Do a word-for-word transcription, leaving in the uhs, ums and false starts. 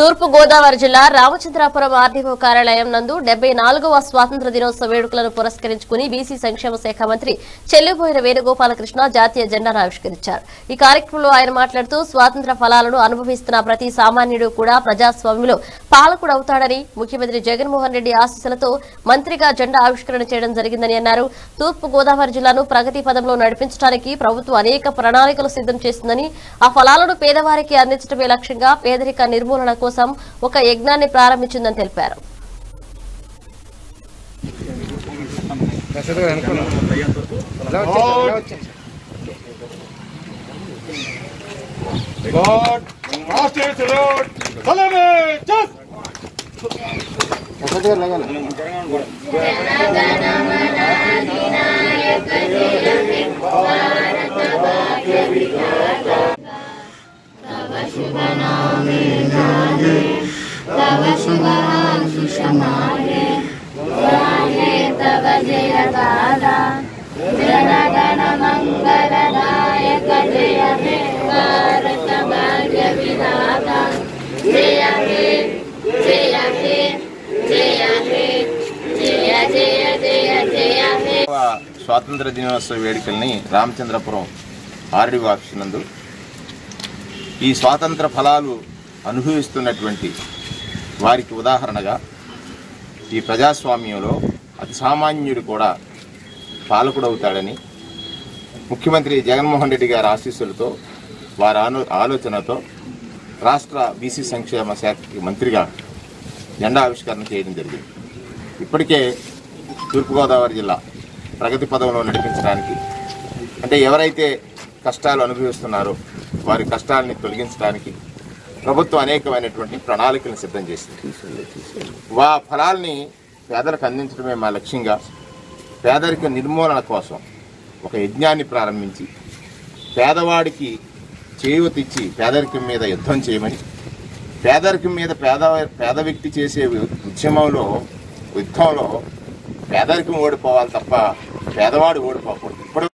తూర్పు గోదావరి జిల్లా రామచంద్రాపురం ఆర్డీఓ కార్యాలయం నందు డెబ్బై నాలుగవ స్వాతంత్ర దినోత్సవ వేడుకలను పురస్కరించుకుని బీసీ సంక్షేమ శాఖ మంత్రి చెల్లిబోయిన వేణుగోపాలకృష్ణ జాతీయ జెండాను ఆవిష్కరించారు। ఈ కార్యక్రమంలో ఆయన మాట్లాడుతూ స్వాతంత్ర ఫలాలను అనుభవిస్తున్న ప్రతి సామాన్యుడు కూడా ప్రజాస్వామ్యంలో పాలకుడు అవుతాడని, ముఖ్యమంత్రి జగన్మోహన్ రెడ్డి ఆశీస్సులతో మంత్రిగా జెండా ఆవిష్కరణ చేయడం జరిగిందని అన్నారు। తూర్పు గోదావరి జిల్లాను ప్రగతి పదంలో నడిపించడానికి ప్రభుత్వం అనేక ప్రణాళికలు సిద్ధం చేస్తుందని, ఆ ఫలాలను పేదవారికి అందించడమే లక్ష్యంగా పేదరిక నిర్మూలన కోసం ఒక యజ్ఞాన్ని ప్రారంభించిందని తెలిపారు। तव शुभाशिष मागे गाये तव जय गाथा जन गण मंगलदायक जय हे भारत भाग्य विधाता जय हे जय हे जय हे जय जय जय जय हे। స్వాతంత్ర దినోత్సవ వేడుకల్ని రామచంద్రపురం ఆర్డీఓ ఆఫీస్ నందు ఈ స్వాతంత్ర ఫలాలు అనుభవిస్తున్నటువంటి వారికి ఉదాహరణగా ఈ ప్రజాస్వామ్యంలో అతి సామాన్యుడు కూడా పాలకుడవుతాడని, ముఖ్యమంత్రి జగన్మోహన్ రెడ్డి గారి ఆశీస్సులతో వారి ఆలోచనతో రాష్ట్ర బీసీ సంక్షేమ శాఖకి మంత్రిగా జెండా ఆవిష్కరణ చేయడం జరిగింది। ఇప్పటికే తూర్పుగోదావరి జిల్లా ప్రగతి పదంలో నడిపించడానికి, అంటే ఎవరైతే కష్టాలు అనుభవిస్తున్నారో వారి కష్టాలని తొలగించడానికి ప్రభుత్వం అనేకమైనటువంటి ప్రణాళికలను సిద్ధం చేసింది। వా ఫలాల్ని పేదలకు అందించడమే మా లక్ష్యంగా పేదరిక నిర్మూలన కోసం ఒక యజ్ఞాన్ని ప్రారంభించి పేదవాడికి చేయూతిచ్చి పేదరికం మీద యుద్ధం చేయమని, పేదరికం మీద పేద పేద వ్యక్తి చేసే ఉద్యమంలో యుద్ధంలో పేదరికం ఓడిపోవాలి తప్ప పేదవాడు ఓడిపోకూడదు। ఇప్పుడు